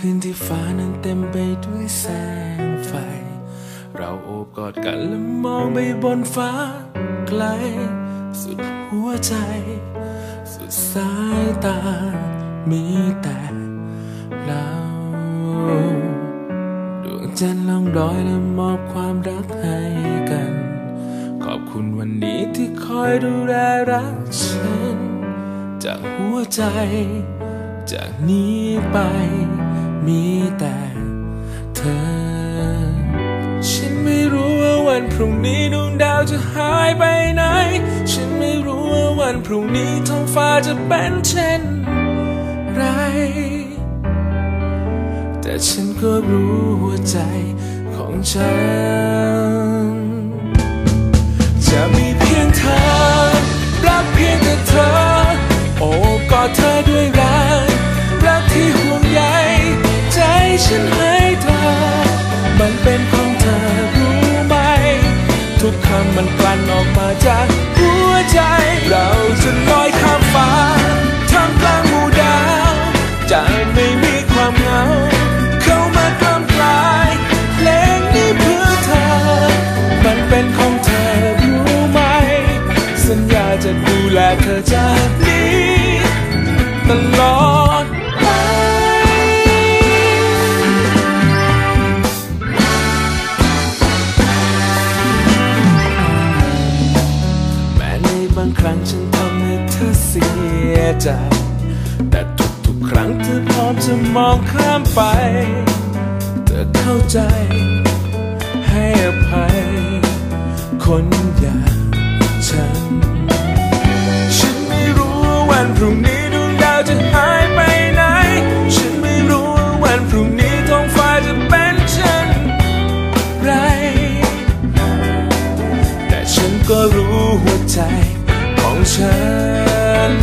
คืนที่ฟ้านั้นเต็มไปด้วยแสงไฟเราโอบกอดกันและมองไปบนฟ้าไกลสุดหัวใจสุดสายตามีแต่เราดวงจันทร์ล่องลอยและมอบความรักให้กันขอบคุณวันนี้ที่คอยดูแลรักฉันจากหัวใจจากนี้ไปมีแต่เธอฉันไม่รู้ว่าวันพรุ่งนี้ดวงดาวจะหายไปไหนฉันไม่รู้ว่าวันพรุ่งนี้ท้องฟ้าจะเป็นเช่นไรแต่ฉันก็รู้หัวใจของฉันจะมีเพียงเธอรักเพียงแต่เธอโอบกอดเธอด้วยรักที่ห่วงใยใจฉันให้เธอมันเป็นของเธอรู้ไหมทุกคำมันกลั่นออกมาจากหัวใจเราจะลอยข้ามฟ้าท่ามกลางหมู่ดาวจะไม่มีความเหงาเข้ามากล้ำกลายเพลงนี้เพื่อเธอมันเป็นของเธอรู้ไหมสัญญาจะดูแลเธอจากนี้ตลอดบางครั้งฉันทำให้เธอเสียใจแต่ทุกครั้งเธอพร้อมจะมองข้ามไปเธอเข้าใจให้อภัยคนอย่างฉันไม่รู้ว่าวันพรุ่งนี้ดวงดาวจะหายไปไหนฉันไม่รู้ว่าวันพรุ่งนี้ท้องฟ้าจะเป็นเช่นไรแต่ฉันก็รู้หัวใจของฉัน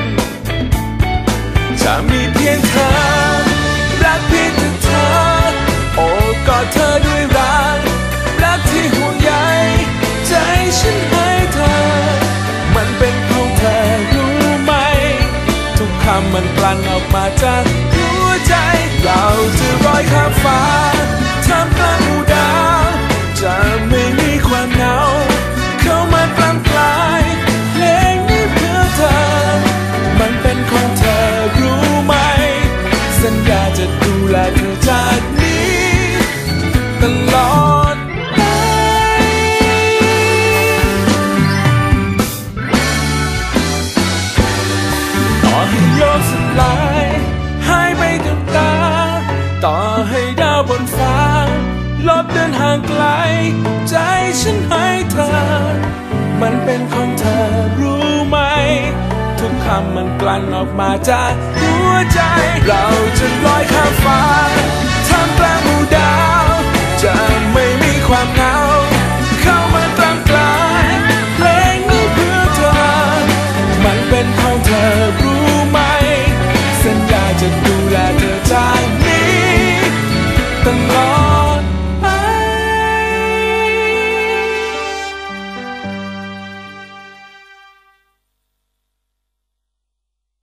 จะมีเพียงเธอรักเพียงแต่เธอโอบกอดเธอด้วยรักที่ห่วงใยใจฉันให้เธอมันเป็นของเธอรู้ไหมทุกคำมันกลั่นออกมาจากหัวใจเราจะลอยข้ามฟ้าท่ามกลางหมู่ดาวจะไม่มีความเหงาเข้ามากล้ำกลายเพลงนี้เพื่อเธอมันเป็นของเธอรู้ไหมสัญญาจะดูแลเธอจากนี้ตลอดไปต่อให้โลกสลายหายไปกับตาต่อให้ดาวบนฟ้าลบเดินห่างไกลใจฉันให้เธอมันเป็นของเธอรู้ไหมทุกคำมันกลั่นออกมาจากหัวใจเราจะลอยข้ามฟ้า